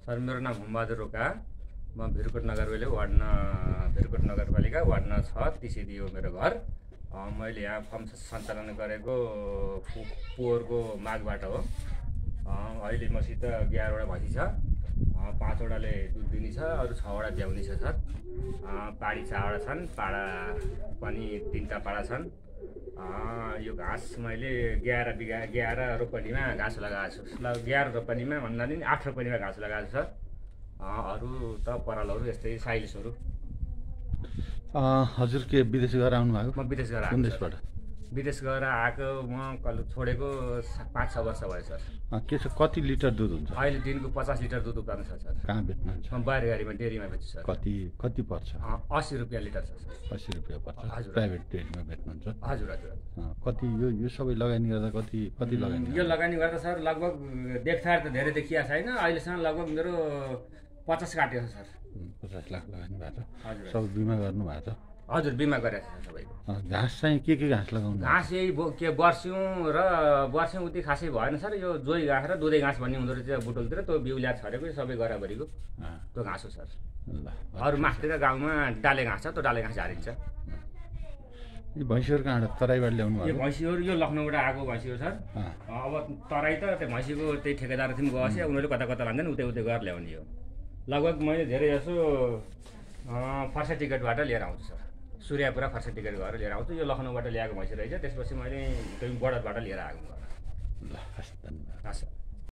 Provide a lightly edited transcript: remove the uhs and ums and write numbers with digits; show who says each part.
Speaker 1: Sir मेरो नाम हुमबहादुर रोका, म भिरकोट नगरपालिका वार्ड नम्बर 6 तिसिदी हो मेरो घर। मैले यहाँ फर्म सञ्चालन गरेको पोहोरको माघबाट हो। अहिले मसित 11वटा भैँसी छ, 5वटाले दुध दिने छ, अरू 6वटा ब्याउने छ सर। पाडी 4वटा छन्, पाडा पनि 3टा पाडा छन्। यो घाँस मैले 11 रोपनीमा घाँस लगाएको छु। 11 रोपनीमा भन्दा नि 8 रोपनीमा घाँस लगाएको छ। अरू त परालहरू यस्तै साइलेसहरू।
Speaker 2: हजुर के विदेश गएर आउनु भएको?
Speaker 1: म विदेश गएर
Speaker 2: कुन देशबाट?
Speaker 1: विदेश गएर आएको म छोडेको 5-6 वर्ष भयो सर।
Speaker 2: के छ, कति लिटर दुध हुन्छ?
Speaker 1: अहिले दिनको 50 लिटर दुध उत्पादन छ सर।
Speaker 2: कहाँ बेच्नुहुन्छ?
Speaker 1: म बाहिर डेरीमा बेच्छु सर।
Speaker 2: कति पर्छ?
Speaker 1: 80 रुपियाँ लिटर छ सर।
Speaker 2: 80 रुपियाँ पर्छ।
Speaker 1: हजुर।
Speaker 2: प्राइभेट डेरीमा बेच्नुहुन्छ?
Speaker 1: हजुर हजुर।
Speaker 2: कति यो सबै लगानी गर्दा कति लगानी?
Speaker 1: यो लगानी गर्दा सर लगभग देख्थार त धेरै देखिया छैन, अहिलेसम्म लगभग मेरो 50 काट्यो सर।
Speaker 2: 50 लाख लगानी भएको छ।
Speaker 1: हजुर।
Speaker 2: सबै बिमा गर्नु भएको छ?
Speaker 1: हजुर, बिमा गरेको छ सबैको।
Speaker 2: घाँस चाहिँ के घाँस लगाउनु?
Speaker 1: घाँस यही के वर्स्यौँ र वर्स्यौँ उति खासै भएन सर। यो जोई घाँस र दुधे घाँस भन्ने हुँदो रहेछ बुटोलतिर, त्यो बिउ ल्याएर छरेको सबै गराबरीको त्यो घाँस हो सर।
Speaker 2: ल,
Speaker 1: अरू माथितिर गाउँमा डाले घाँस छ, त्यो डाले घाँस झारिन्छ।
Speaker 2: यो भैँसीहरू कहाँबाट तराईबाट ल्याउनु
Speaker 1: यो
Speaker 2: भएको?
Speaker 1: भैँसीहरू यो लखनऊबाट आएको भैँसी हो सर। अब तराई त त्यो भैँसीको त्यही ठेकेदार थियौँ गएपछि उनीहरूले कता लान्छन् उतै गरेर ल्याउने हो। लगभग मैले धेरै जसो फर्स्ट टिकटबाट लिएर आउँछु सर। सूर्यपुरा फर्स्ट टिकट गरेर लिएर आउँछु। यो लखनऊबाट ल्याएको भैँसी रहेछ, त्यसपछि मैले बोर्डरबाट लिएर आएको।
Speaker 2: ल, हस्, धन्यवाद।
Speaker 1: हस् सर।